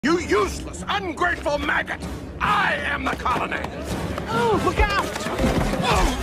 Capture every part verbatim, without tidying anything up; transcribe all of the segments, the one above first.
You useless, ungrateful maggot! I am the colony! Oh, look out! Oh.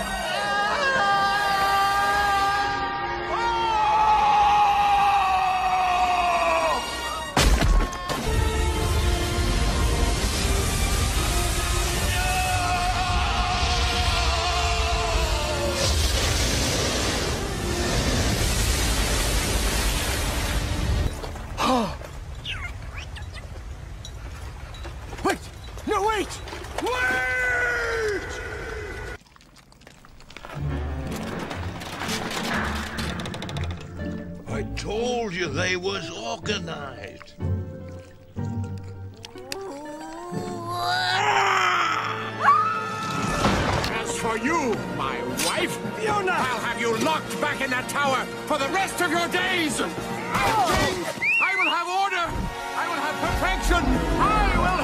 Wait! No, wait! Wait! I told you they was organized. As for you, my wife, Fiona, I'll have you locked back in that tower for the rest of your days! I'll change! I will have order! I will have perfection! I will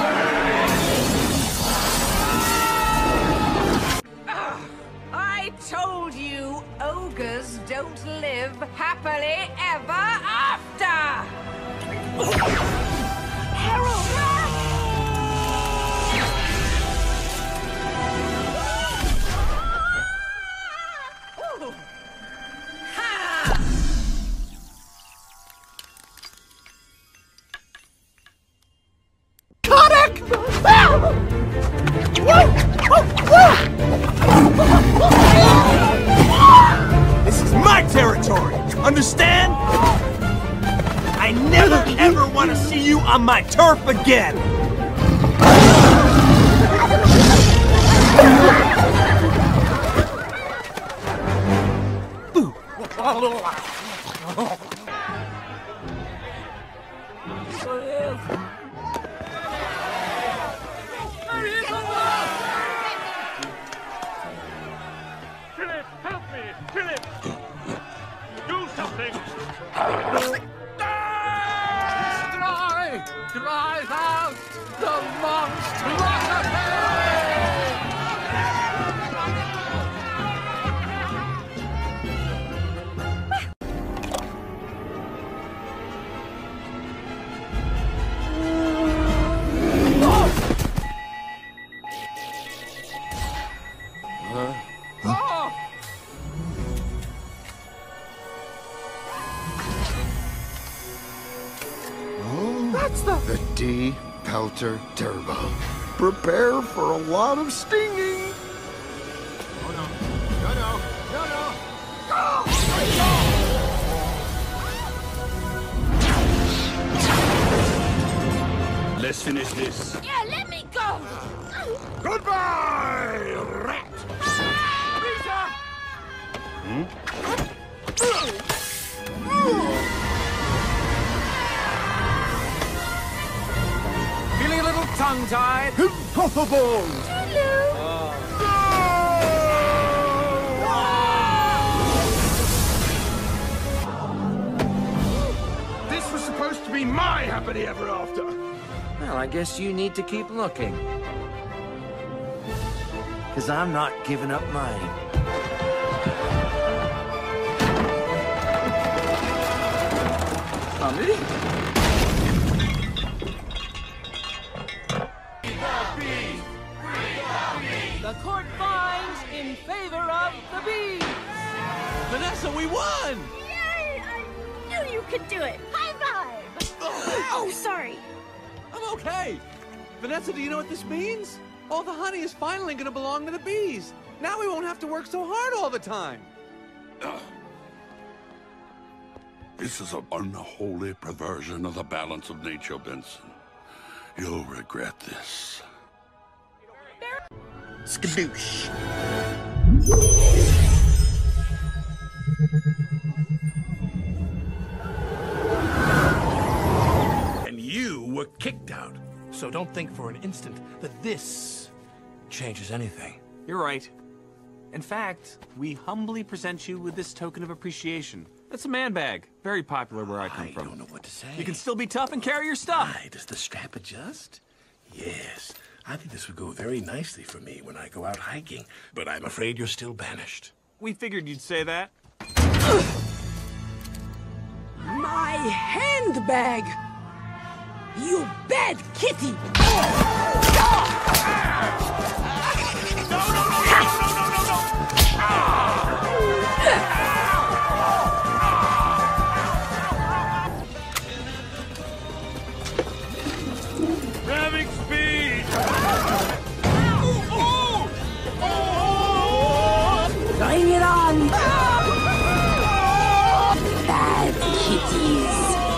have... I told you, ogres don't live happily ever after! Harold! Ooh. Ha! Kodak! Ah! Whoa! Oh, whoa! This is my territory, understand? I never ever want to see you on my turf again! Boo! Philip, help me! Philip! Do something! Destroy! Drive out the monstrosity! That's the... The D. Pelter Turbo. Prepare for a lot of stinging. Oh no. No, no. No, no. Go! Let's finish this. Yeah, let me go! Goodbye, rat! Lisa! Feeling a little tongue-tied? This was supposed to be my happily ever after. Well, I guess you need to keep looking. Because I'm not giving up mine. Tommy? The court finds in favor of the bees. Vanessa, we won! Yay! I knew you could do it! High five! Oh, sorry. I'm okay. Vanessa, do you know what this means? All the honey is finally going to belong to the bees. Now we won't have to work so hard all the time. This is an unholy perversion of the balance of nature, Benson. You'll regret this. Skadoosh. And you were kicked out. So don't think for an instant that this changes anything. You're right. In fact, we humbly present you with this token of appreciation. It's a man bag. Very popular where I come I from. don't know what to say. You can still be tough and carry your stuff. Why, does the strap adjust? Yes. I think this would go very nicely for me when I go out hiking, but I'm afraid you're still banished. We figured you'd say that. My handbag! You bad kitty! Ramming speed! Bring it on! Bad kitties!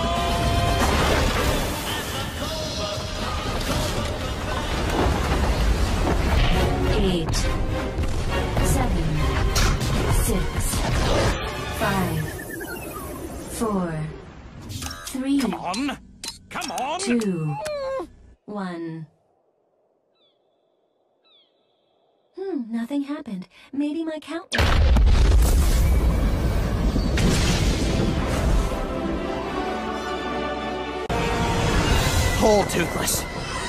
Eight, seven, six, five, four, three, Come on! Come on! two, one. Hmm, nothing happened. Maybe my count. Hold, Toothless.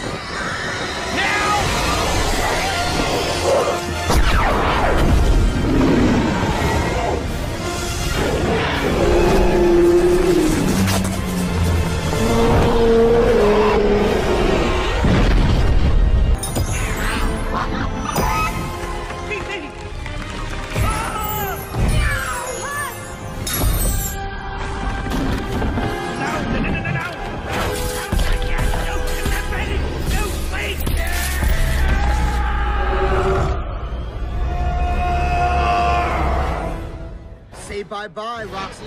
Say bye-bye, Roxy.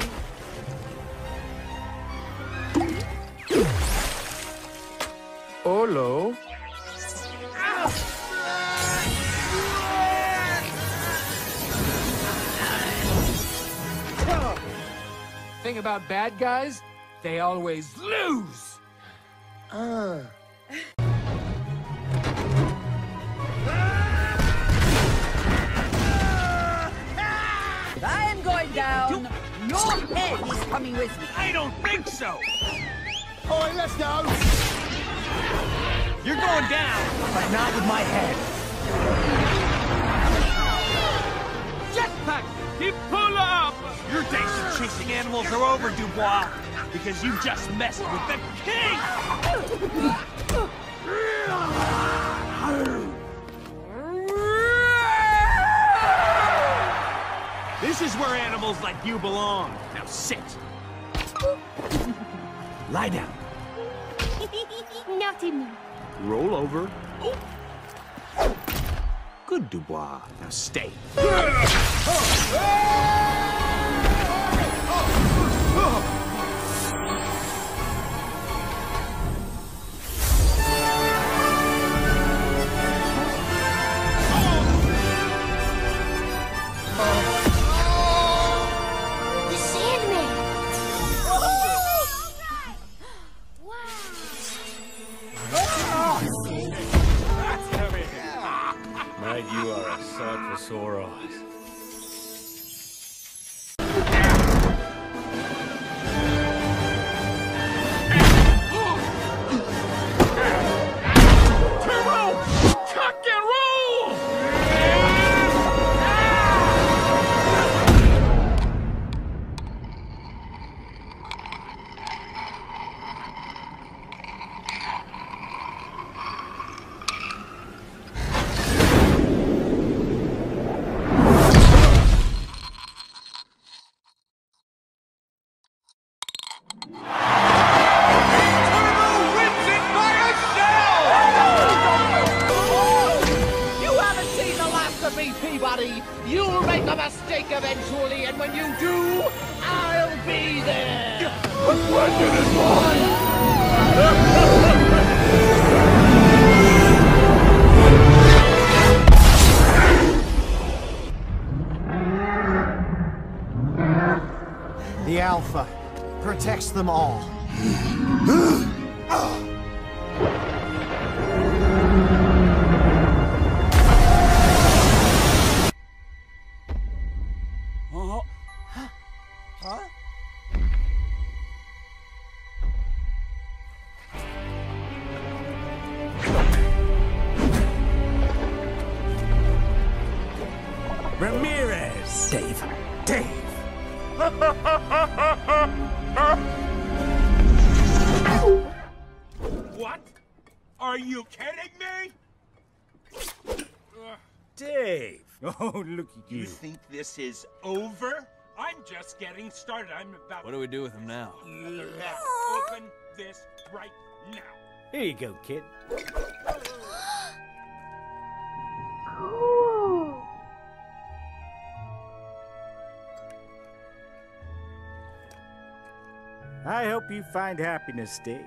Olo. Thing about bad guys, they always lose. Uh. I'm going down. Your head is coming with me. I don't think so! Alright, let's go! You're going down, but not with my head. Jetpack! He pull up! Your days of chasing animals are over, Dubois, because you just messed with the king! This is where animals like you belong. Now sit. Lie down. Naughty me. Roll over. Good, Dubois. Now stay. The Sandman. Mate, you are a sight for sore eyes. You'll make a mistake eventually, and when you do, I'll be there! But legend is mine! The Alpha protects them all. Oh. Huh? Ramirez! Dave. Dave! What? Are you kidding me? Dave! Oh, look at you. You think this is over? I'm just getting started. I'm about... What do we do with him now? Let's open this right now. Here you go, kid. I hope you find happiness, Dave.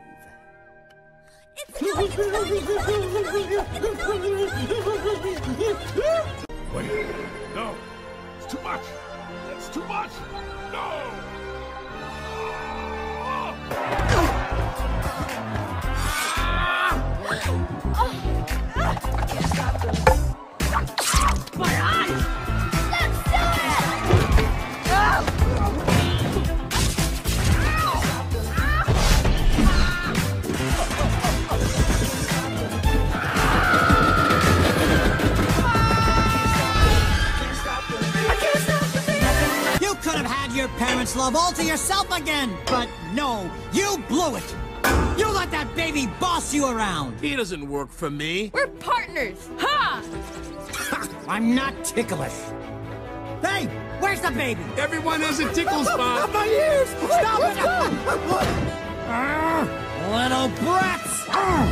Wait, no, it's too much. That's too much. No. My eyes! Let's do it! You could have had your parents' love all to yourself again, but no, you blew it. You let that baby boss you around. He doesn't work for me. We're partners! Ha! I'm not ticklish. Hey, where's the baby? Everyone has a tickle spot. My ears! Stop it! Arr, little brats!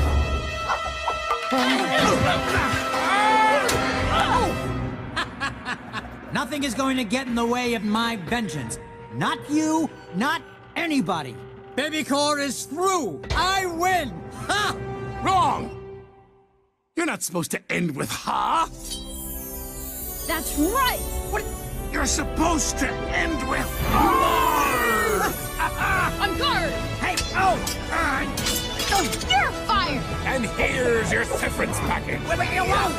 Nothing is going to get in the way of my vengeance. Not you, not anybody. Babycore is through. I win. Ha! Wrong. You're not supposed to end with ha. That's right! What? You're supposed to end with roar! On guard! Hey, oh! Uh, You're fired! and here's your severance package. Wait, wait, you won't!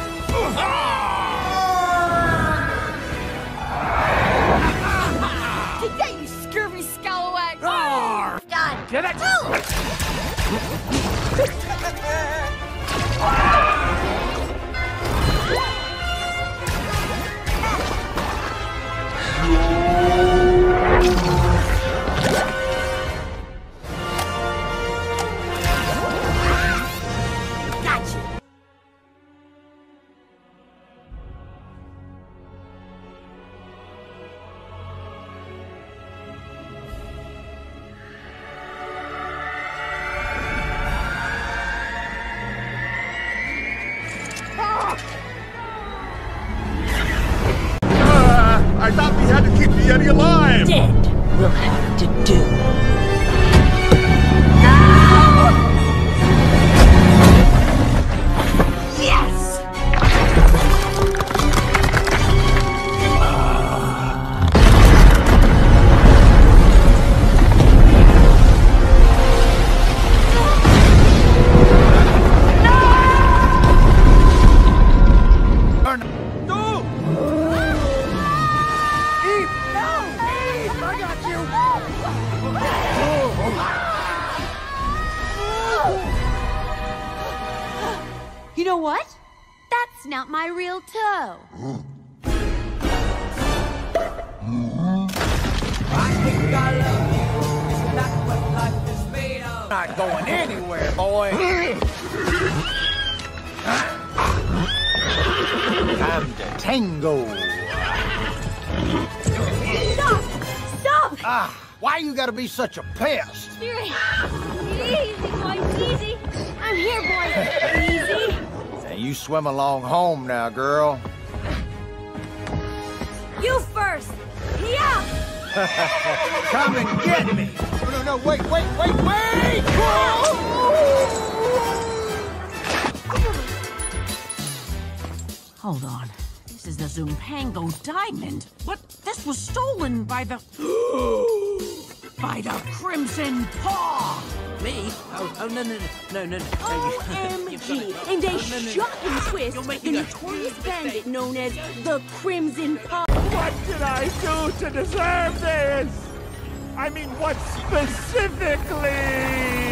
Take that, you scurvy scalawag! Roar! God! Get it! Gotcha! I thought we had to keep the Yeti alive! Dead will have to do. Yes! You know what? That's not my real toe. Not going anywhere, boy. Time to tango. Stop! Stop! Ah, why you gotta be such a pest? Spirit! Easy, boys, easy! I'm here, boys! Easy! Now you swim along home now, girl. You first! Yeah! Come and get me! No, no, no, wait, wait, wait, wait! Hold on. This is the Zumpango diamond. But this was stolen by the... by the Crimson Paw! Me? Oh, oh no, no, no, no, no. O M G! And a shocking twist, the notorious bandit known as the Crimson Paw. What did I do to deserve this? I mean, what specifically?